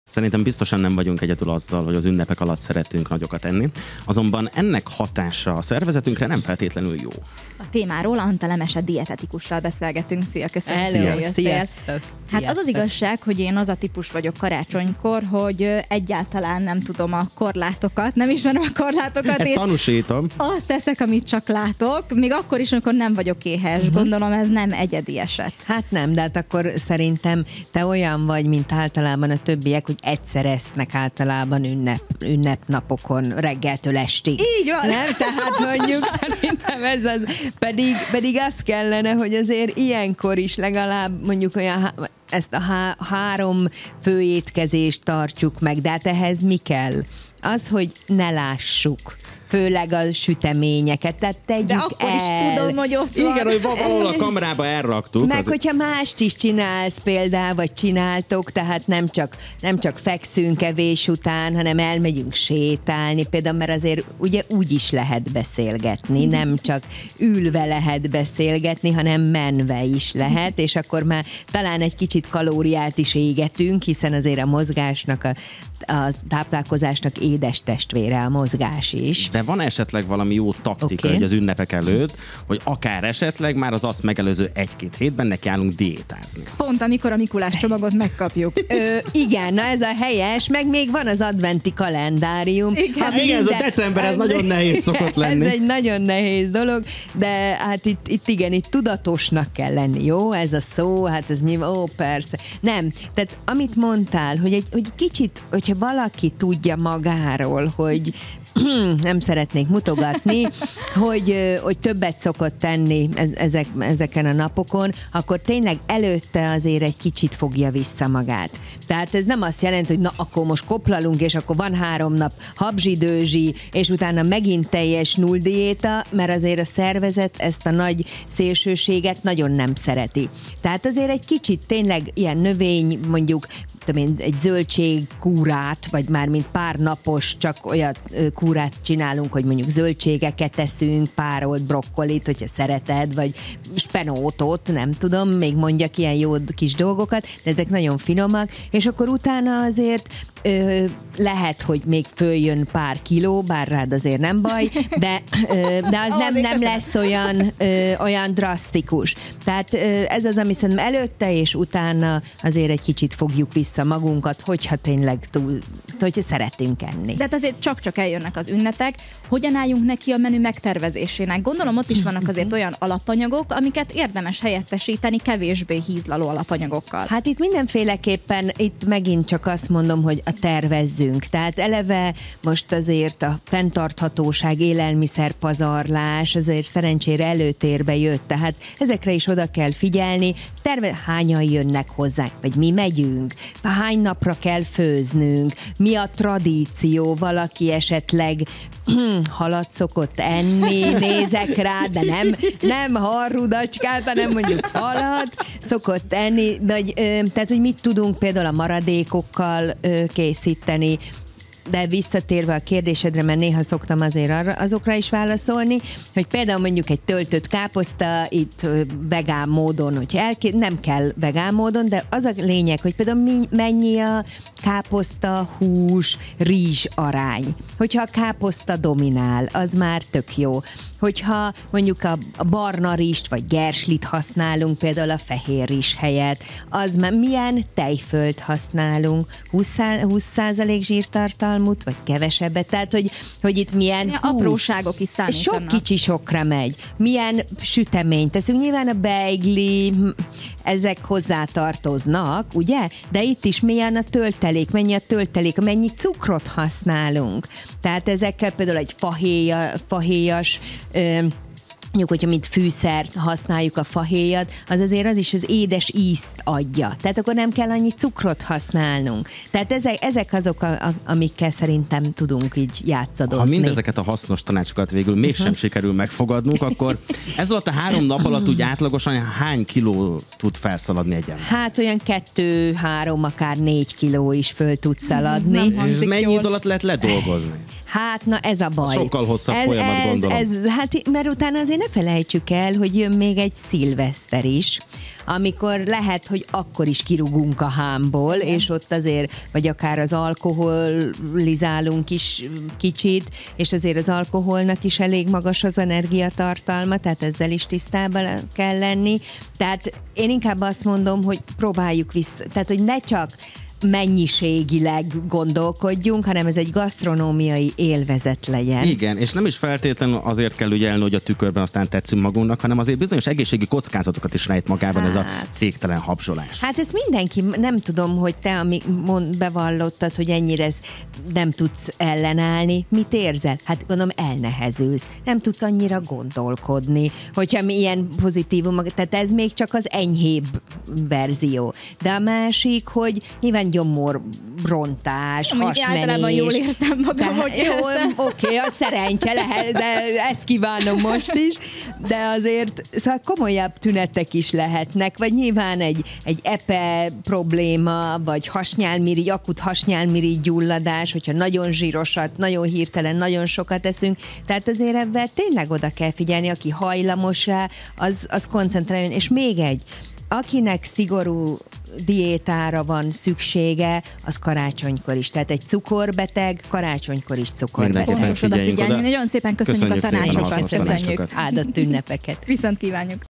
Szerintem biztosan nem vagyunk egyedül azzal, hogy az ünnepek alatt szeretünk nagyokat enni, azonban ennek hatása a szervezetünkre nem feltétlenül jó. A témáról Antal Lemese dietetikussal beszélgetünk. Szia, köszönöm. Sziasztok! Hát az az igazság, hogy én az a típus vagyok karácsonykor, hogy egyáltalán nem tudom a korlátokat, nem ismerem a korlátokat. Ezt tanúsítom. Azt teszek, amit csak látok, még akkor is, amikor nem vagyok éhes. Gondolom, ez nem egyedi eset. Hát nem, de hát akkor szerintem te olyan vagy, mint általában a többiek, hogy egyszer esznek általában ünnepnapokon reggeltől estig. Így van! Nem? Tehát mondjuk szerintem ez az. Pedig azt kellene, hogy azért ilyenkor is legalább mondjuk olyan ezt a 3 főétkezést tartjuk meg, de hát ehhez mi kell? Az, hogy ne lássuk. Főleg a süteményeket, tehát tegyük de akkor el. is tudom, hogy ott van. Igen, hogy valahol a kamerába elraktuk. Meg hogyha mást is csinálsz például, vagy csináltok, tehát nem csak fekszünk evés után, hanem elmegyünk sétálni, például, mert azért ugye úgy is lehet beszélgetni, nem csak ülve lehet beszélgetni, hanem menve is lehet, és akkor már talán egy kicsit kalóriát is égetünk, hiszen azért a mozgásnak, a táplálkozásnak édes testvére a mozgás is. De van esetleg valami jó taktika, hogy az ünnepek előtt, hogy akár esetleg már az azt megelőző 1-2 hétben nekiállunk diétázni? Pont amikor a Mikulás csomagot megkapjuk. Igen, na ez a helyes, meg még van az adventi kalendárium. Igen, ez a december, ez nagyon nehéz szokott lenni. Ez egy nagyon nehéz dolog, de hát itt tudatosnak kell lenni, jó? Ez a szó, hát ez nyilván, persze. Nem, tehát amit mondtál, hogy kicsit, hogyha valaki tudja magáról, hogy nem szeretnék mutogatni, hogy többet szokott tenni ezeken a napokon, akkor tényleg előtte azért egy kicsit fogja vissza magát. Tehát ez nem azt jelenti, hogy na akkor most koplalunk, és akkor van 3 nap habzsi-dőzsi, és utána megint teljes null diéta, mert azért a szervezet ezt a nagy szélsőséget nagyon nem szereti. Tehát azért egy kicsit tényleg ilyen növény, mondjuk egy zöldségkúrát, vagy már mint pár napos, csak olyan kúrát csinálunk, hogy mondjuk zöldségeket teszünk, párolt brokkolit, hogyha szereted, vagy spenótot, nem tudom, még mondjak ilyen jó kis dolgokat, de ezek nagyon finomak, és akkor utána azért lehet, hogy még följön pár kiló, bár rád azért nem baj, de az nem lesz olyan drasztikus. Tehát ez az, ami szerintem előtte és utána azért egy kicsit fogjuk vissza magunkat, hogyha tényleg hogyha szeretünk enni. De hát azért csak eljönnek az ünnepek. Hogyan álljunk neki a menü megtervezésének? Gondolom, ott is vannak azért olyan alapanyagok, amiket érdemes helyettesíteni kevésbé hízlaló alapanyagokkal. Hát itt mindenféleképpen, itt megint csak azt mondom, hogy tervezzünk. Tehát eleve most azért a fenntarthatóság, élelmiszerpazarlás azért szerencsére előtérbe jött, tehát ezekre is oda kell figyelni, hányan jönnek hozzánk, vagy mi megyünk, hány napra kell főznünk, mi a tradíció, valaki esetleg halat szokott enni, nézek rá, de nem harrudacskát, hanem mondjuk halat szokott enni, vagy, tehát hogy mit tudunk például a maradékokkal készíteni, de visszatérve a kérdésedre, mert néha szoktam azért azokra is válaszolni, hogy például mondjuk egy töltött káposzta itt vegán módon, hogy nem kell vegán módon, de az a lényeg, hogy például mennyi a káposzta, hús, rizs arány. Hogyha a káposzta dominál, az már tök jó. Hogyha mondjuk a barna rizst vagy gerslit használunk, például a fehér rizs helyett, az már milyen tejfölt használunk, 20% zsírtartalmút, vagy kevesebbet, tehát hogy itt milyen apróságok is számítanak. Sok kicsi sokra megy. Milyen süteményt teszünk, nyilván a beigli, ezek hozzátartoznak, ugye? De itt is milyen a töltelék, mennyi cukrot használunk. Tehát ezekkel például egy fahéjas mondjuk, hogyha mint fűszert használjuk a fahéjat, az is az édes ízt adja. Tehát akkor nem kell annyi cukrot használnunk. Tehát ezek azok, amikkel szerintem tudunk így játszadozni. Ha mindezeket a hasznos tanácsokat végül mégsem sikerül megfogadnunk, akkor ez alatt a 3 nap alatt úgy átlagosan hány kiló tud felszaladni egy ember? Hát olyan 2-3, akár 4 kiló is föl tud szaladni. És mennyi idő alatt lehet ledolgozni? Hát, na ez a baj. Sokkal hosszabb folyamat, gondolom. Hát, mert utána azért ne felejtsük el, hogy jön még egy szilveszter is, amikor lehet, hogy akkor is kirugunk a hámból, és ott azért, vagy akár az alkoholizálunk is kicsit, és azért az alkoholnak is elég magas az energiatartalma, tehát ezzel is tisztában kell lenni. Tehát én inkább azt mondom, hogy próbáljuk vissza, tehát hogy ne csak mennyiségileg gondolkodjunk, hanem ez egy gasztronómiai élvezet legyen. Igen, és nem is feltétlenül azért kell ügyelni, hogy a tükörben aztán tetszünk magunknak, hanem azért bizonyos egészségi kockázatokat is rejt magában ez a féktelen habzsolás. Hát ezt mindenki, nem tudom, hogy te bevallottad, hogy ennyire nem tudsz ellenállni. Mit érzel? Hát gondolom elnehezülsz. Nem tudsz annyira gondolkodni, hogyha ilyen pozitívum, tehát ez még csak az enyhébb verzió. De a másik, hogy nyilván gyomorrontás, hasmenés. Általában jól érzem magam, hogy jó, oké, a szerencse lehet, de ezt kívánom most is, de azért szóval komolyabb tünetek is lehetnek, vagy nyilván egy epe probléma, vagy hasnyálmirigy, akut hasnyálmirigy gyulladás, hogyha nagyon zsírosat, nagyon hirtelen, nagyon sokat eszünk, tehát azért ebben tényleg oda kell figyelni, aki hajlamos rá, az koncentráljon, és még egy, akinek szigorú diétára van szüksége, az karácsonykor is. Tehát egy cukorbeteg, karácsonykor is cukorbeteg. Fontos odafigyelni. Nagyon szépen köszönjük a tanácsokat. Köszönjük. Áldott ünnepeket. Viszont kívánjuk.